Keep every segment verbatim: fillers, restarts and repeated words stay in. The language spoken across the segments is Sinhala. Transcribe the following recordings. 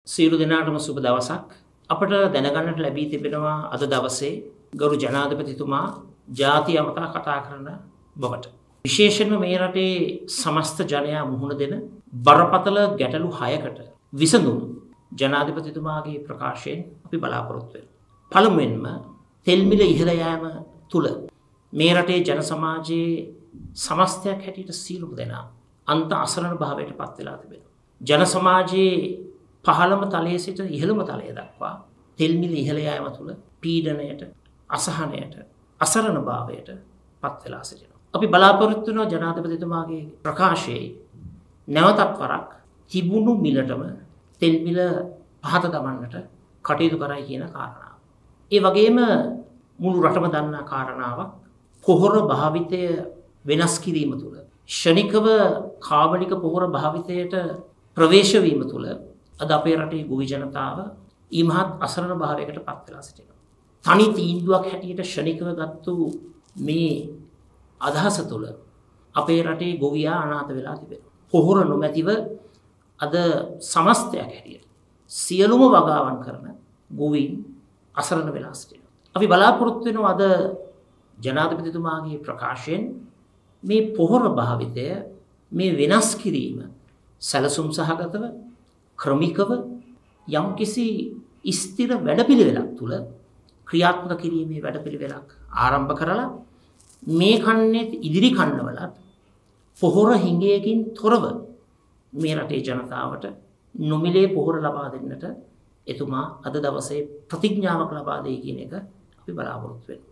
සියලු දෙනාටම සුබ දවසක්. අපට දැනගන්නට ලැබී තිබෙනවා අද දවසේ ගරු ජනාධිපතිතුමා ජාතිය අමතා කතා කරන බවට. විශේෂයෙන්ම මේ රටේ සමස්ත ජනයා මුහුණ දෙන බරපතල ගැටලු හයකට විසඳුම් ජනාධිපතිතුමාගේ ප්‍රකාශයෙන් අපි බලාපොරොත්තු වෙනවා. පළමුවෙන්ම තෙල් මිල ඉහළ යෑම තුල මේ රටේ ජන සමාජයේ සමස්තයක් හැටියට සියලුම දෙනා අන්ත අසරණ භාවයට පත් වෙලා තිබෙනවා. ජන සමාජයේ පහළම තලයේ සිට ඉහළම තලය දක්වා තෙල් මිල ඉහළ යාම තුළ පීඩනයට, අසහනයට, අසරණ භාවයට පත් වෙලා සිටිනවා. අපි බලාපොරොත්තු වෙන ජනාධිපතිතුමාගේ ප්‍රකාශයේ නැවතත් වරක් තිබුණු මිලටම තෙල් මිල පහත දමන්නට කටයුතු කරයි කියන කාරණාව. ඒ වගේම මුළු රටම දන්නා කාරණාවක් පොහොර භාවිතය වෙනස් කිරීම තුළ ෂණිකව කාබනික පොහොර භාවිතයට ප්‍රවේශ වීම තුළ අද අපේ රටේ ගොවි ජනතාව ඊමහත් අසරණ භාවයකට පත් වෙලා සිටිනවා. තනි තීන්දුවක් හැටියට ෂණිකව ගත්තු මේ අදහස තුළ අපේ රටේ ගොවියා අනාථ වෙලා තිබෙනවා. පොහොර නොමැතිව අද සමස්තයක් හැටියට සියලුම වගාවන් කරන ගොවීන් අසරණ වෙලා සිටිනවා. අපි බලාපොරොත්තු වෙනවා අද ජනාධිපතිතුමාගේ ප්‍රකාශයෙන් මේ පොහොර භාවිතය මේ වෙනස් කිරීම සැලසුම් සහගතව ක්‍රමිකව යම්කිසි ස්ථිර වැඩපිළිවෙලක් තුළ ක්‍රියාත්මක කිරීමේ වැඩපිළිවෙලක් ආරම්භ කරලා මේ කන්නේ ඉදිරි කන්නවලත් පොහොර හිඟයකින් තොරව මේ රටේ ජනතාවට නොමිලේ පොහොර ලබා දෙන්නට එතුමා අද දවසේ ප්‍රතිඥාවක් ලබා දෙයි කියන එක අපි බලාපොරොත්තු වෙනවා.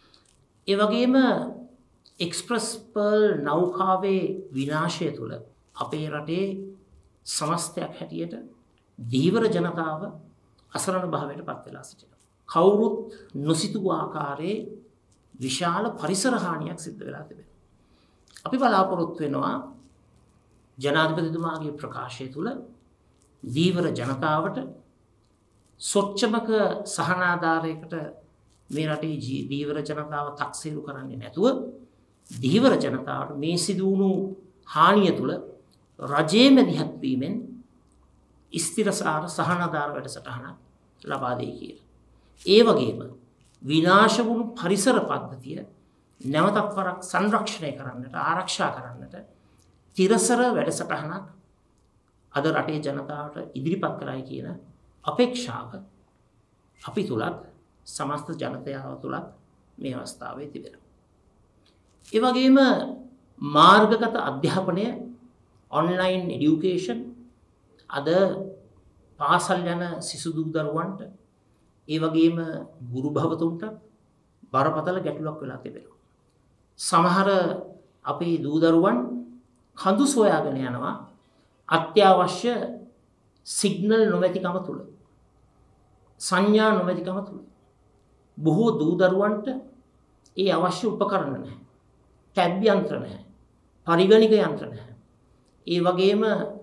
ඒ වගේම එක්ස්ප්‍රස් පර්ල් නෞකාවේ විනාශය තුළ අපේ රටේ සමස්තයක් හැටියට දීවර ජනතාව අසරණ භාවයට පත් වෙලා සිටිනවා. කවුරුත් නොසිතූ ආකාරයේ විශාල පරිසර හානියක් සිද්ධ වෙලා තිබෙනවා. අපි බලාපොරොත්තු වෙනවා ජනාධිපතිතුමාගේ ප්‍රකාශය තුළ දීවර ජනතාවට සොච්චමක සහනාධාරයකට මේ රටේ දීවර ජනතාව තක්සේරු කරන්නේ නැතුව දීවර ජනතාවට මේ සිදු වුණු හානිය තුළ රජයේ මැදිහත් වීමෙන් ස්ථිරසාර සහනාධාර වැඩසටහනක් ලබා දෙයි කියලා. ඒ වගේම විනාශ වුණු පරිසර පද්ධතිය නැවතත් වරක් සංරක්ෂණය කරන්නට, ආරක්ෂා කරන්නට තිරසර වැඩසටහනක් අද රටේ ජනතාවට ඉදිරිපත් කරයි කියන අපේක්ෂාව අපි තුලත් සමස්ත ජනතාව තුලත් මේ අවස්ථාවේ තිබෙනවා. ඒ වගේම මාර්ගගත අධ්‍යාපනය ඔන්ලයින් එඩියුකේෂන් අද පාසල් යන සිසු දූ දරුවන්ට ඒ වගේම ගුරු භවතුන්ට බරපතල ගැටලුවක් වෙලා තිබෙනවා. සමහර අපේ දූ දරුවන් කඳු සොයාගෙන යනවා අත්‍යවශ්‍ය සිග්නල් නොමැතිකම තුල, සංඥා නොමැතිකම තුල. බොහෝ දූ දරුවන්ට ඒ අවශ්‍ය උපකරණ නැහැ. ටැබ් යන්ත්‍ර නැහැ. පරිගණක යන්ත්‍ර නැහැ. ඒ වගේම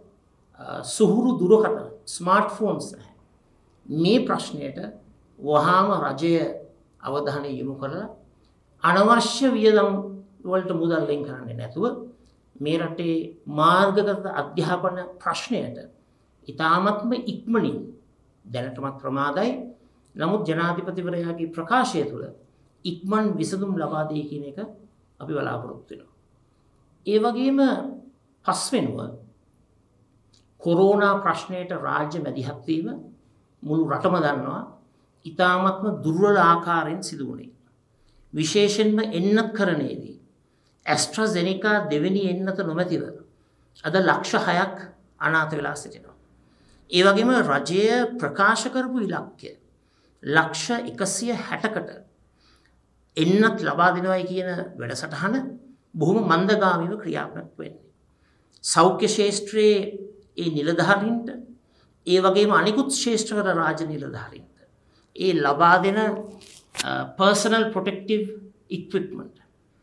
සුහුරු දුරකථන ස්මාර්ට් ෆෝන්ස් නැහැ. මේ ප්‍රශ්නයට වහාම රජය අවධානය යොමු කරලා අනවශ්‍ය වියදම් වලට මුදල් වෙන් කරන්නේ නැතුව මේ රටේ මාර්ගගත අධ්‍යාපන ප්‍රශ්නයට ඉතාමත්ම ඉක්මනින් දැනටමත් ප්‍රමාදයි. නමුත් ජනාධිපතිවරයාගේ ප්‍රකාශය තුළ ඉක්මන් විසඳුම් ලබා දෙයි කියන එක අපි බලාපොරොත්තු වෙනවා. ඒ වගේම පස්වෙනුව කොරෝනා ප්‍රශ්නයට රාජ්‍ය මැදිහත් වීම මුළු රටම දන්නවා ඉතාමත්ම දුර්වල ආකාරයෙන් සිදු වුණේ. විශේෂයෙන්ම එන්නත් කරණයේදී ඇස්ට්‍රාසෙනිකා දෙවෙනි එන්නත නොමැතිව අද ලක්ෂ හයක් අනාථ වෙලා සිටිනවා. ඒ වගේම රජය ප්‍රකාශ කරපු ඉලක්කය ලක්ෂ එකසිය හැටකට එන්නත් ලබා දෙනවයි කියන වැඩසටහන බොහොම මන්දගාමීව ක්‍රියාත්මක වෙන්නේ. සෞඛ්‍ය ශාස්ත්‍රයේ ඒ නිලධාරීන්ට ඒ වගේම අනිකුත් ශාස්ත්‍රවල රාජ නිලධාරීන්ට ඒ ලබා දෙන පර්සනල් ප්‍රොටෙක්ටිව් ඉක්විප්මන්ට්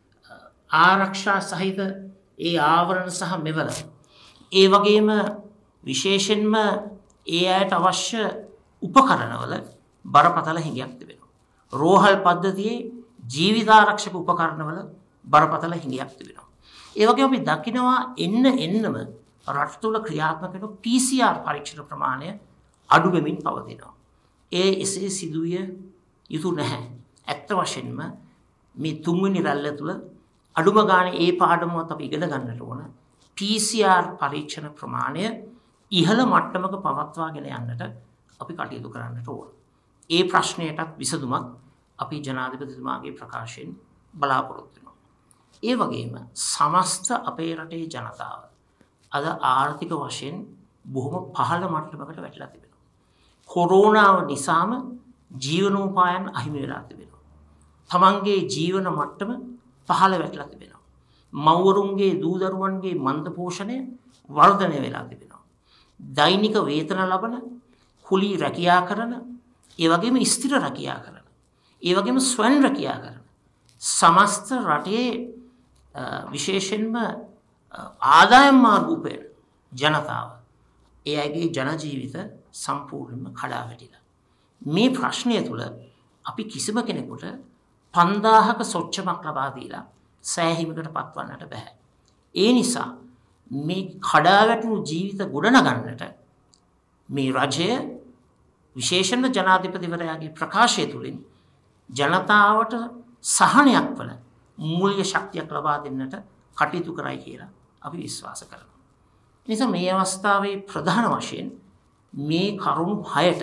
ආරක්ෂා සහිත ඒ ආවරණ සහ මෙවල ඒ වගේම විශේෂයෙන්ම ඒ අයට අවශ්‍ය උපකරණවල බරපතල හිඟයක් තිබෙනවා. රෝහල් පද්ධතියේ ජීවිතාරක්ෂක උපකරණවල බරපතල හිඟයක් තිබෙනවා. ඒ වගේම අපි දකිනවා එන්න එන්නම රට තුළ ක්‍රියාත්මක වෙන පී සී ආර් පරීක්ෂණ ප්‍රමාණය අඩු වෙමින් පවතිනවා. ඒ එසේ සිදුවිය යුතු නැහැ. ඇත්ත වශයෙන්ම මේ තුන්වෙනි රැල්ල තුළ අඩුම ගානේ ඒ පාඩමුවත් අපි ඉගෙන ගන්නට ඕන. පී සී ආර් පරීක්ෂණ ප්‍රමාණය ඉහළ මට්ටමක පවත්වාගෙන යන්නට අපි කටයුතු කරන්නට ඕන. ඒ ප්‍රශ්නයටත් විසඳුමක් අපි ජනාධිපතිතුමාගේ ප්‍රකාශයෙන් බලාපොරොත්තු වෙනවා. ඒ වගේම සමස්ත අපේ රටේ ජනතාව අද ආර්ථික වශයෙන් බොහොම පහළ මට්ටමකට වැටිලා තිබෙනවා. කොරෝනාව නිසාම ජීවනෝපායන් අහිමි වෙලා තිබෙනවා. තමන්ගේ ජීවන මට්ටම පහළ වැටිලා තිබෙනවා. මව්වරුන්ගේ දූ දරුවන්ගේ මන්ද පෝෂණය වර්ධනය වෙලා තිබෙනවා. දෛනික වේතන ලබන, කුලී රැකියා කරන, ඒ වගේම ස්ථිර රැකියා කරන, ඒ වගේම ස්වයං රැකියා කරන සමස්ත රටේ විශේෂයෙන්ම ආදායම් මාර්ග උපයන ජනතාව ඒ අයගේ ජන ජීවිත සම්පූර්ණයෙන්ම කඩා වැටිලා. මේ ප්‍රශ්නය තුළ අපි කිසිම කෙනෙකුට පන්දාහක සොච්චමක් ලබා දීලා සෑහීමකට පත්වන්නට බෑ. ඒ නිසා මේ කඩා වැටුණු ජීවිත ගොඩනගන්නට මේ රජය විශේෂයෙන්ම ජනාධිපතිවරයාගේ ප්‍රකාශය තුළින් ජනතාවට සහනයක් වන මූල්‍ය ශක්තියක් ලබා දෙන්නට කටයුතු කරයි කියලා අපි විශ්වාස කරනවා. නිසා මේ අවස්ථාවේ ප්‍රධාන වශයෙන් මේ කරුණු හයට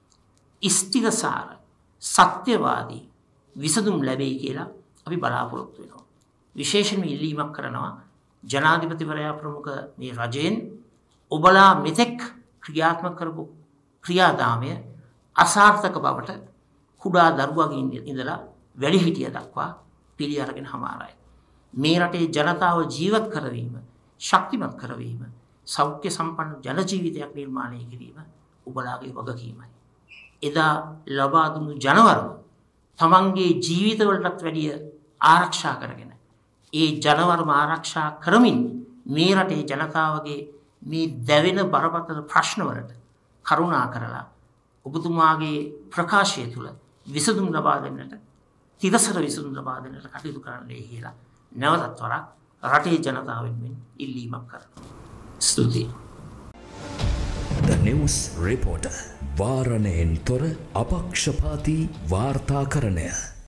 ස්ථිරසාර සත්‍යවාදී විසඳුම් ලැබෙයි කියලා අපි බලාපොරොත්තු වෙනවා. විශේෂයෙන්ම ඉල්ලීමක් කරනවා ජනාධිපතිවරයා ප්‍රමුඛ මේ රජයෙන් ඔබලා මෙතෙක් ක්‍රියාත්මක කරපු ක්‍රියාදාමය අසාර්ථක බවට කුඩා දරුවගේ ඉඳලා වැඩිහිටිය දක්වා පිළි අරගෙන හමාරයි. මේ රටේ ජනතාව ජීවත් කරවීම, ශක්තිමත් කරවීම, සෞඛ්‍ය සම්පන්න ජන ජීවිතයක් නිර්මාණය කිරීම ඔබලාගේ වගකීමයි. එදා ලබා දුන්නු ජනවරම තමන්ගේ ජීවිතවලටත් වැඩිය ආරක්ෂා කරගෙන ඒ ජනවරම ආරක්ෂා කරමින් මේ රටේ ජනතාවගේ මේ දැවෙන බරපතල ප්‍රශ්නවලට කරුණා කරලා ඔබතුමාගේ ප්‍රකාශය තුළ විසඳුම් ලබා දෙන්නට, තිරසර විසඳුම් ලබා දෙන්නට කටයුතු කරන්නයි කියලා නැවතත් වරක් රටේ ජනතාව වෙනුවෙන් ඉල්ලීමක් කරනවා. ස්තුතියි. The News Reporter වාරණයෙන් තොර අපක්ෂපාතී වාර්තාකරණය.